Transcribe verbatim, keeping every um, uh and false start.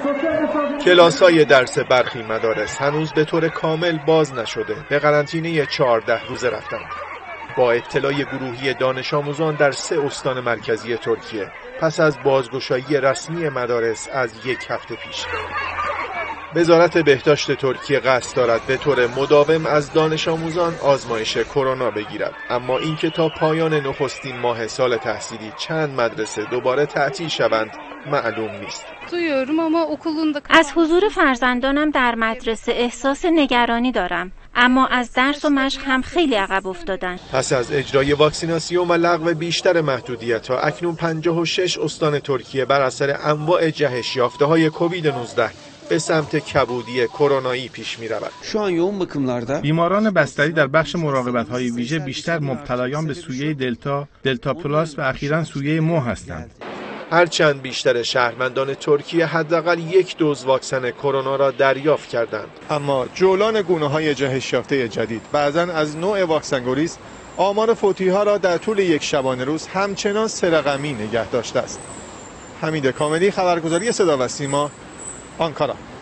کلاس‌های درس برخی مدارس هنوز به طور کامل باز نشده به قرنطینه چهارده روزه رفتند. با اطلاع گروهی دانش آموزان در سه استان مرکزی ترکیه پس از بازگشایی رسمی مدارس از یک هفته پیش. وزارت بهداشت ترکیه قصد دارد به طور مداوم از دانش آموزان آزمایش کرونا بگیرد، اما اینکه تا پایان نخستین ماه سال تحصیلی چند مدرسه دوباره تعطیل شوند معلوم نیست. از حضور فرزندانم در مدرسه احساس نگرانی دارم، اما از درس و مشق هم خیلی عقب افتادن. پس از اجرای واکسیناسیون و لغو بیشتر محدودیت‌ها، اکنون پنجاه و شش استان ترکیه بر اثر انواع جهش یافته‌های کووید نوزده به سمت کبودی کرونایی پیش می‌رود. بیماران بستری در بخش مراقبت‌های ویژه بیشتر مبتلایان به سویه دلتا، دلتا پلاس و اخیراً سویه مو هستند. هرچند بیشتر شهروندان ترکیه حداقل یک دوز واکسن کرونا را دریافت کردند، اما جولان گونه‌های جهش یافته جدید بعضاً از نوع واکسن گریز آمار فوتی‌ها را در طول یک شبانه روز همچنان سه رقمی نگه داشته است. حمید کاملی، خبرگزاری صدا و سیما، آنکارا.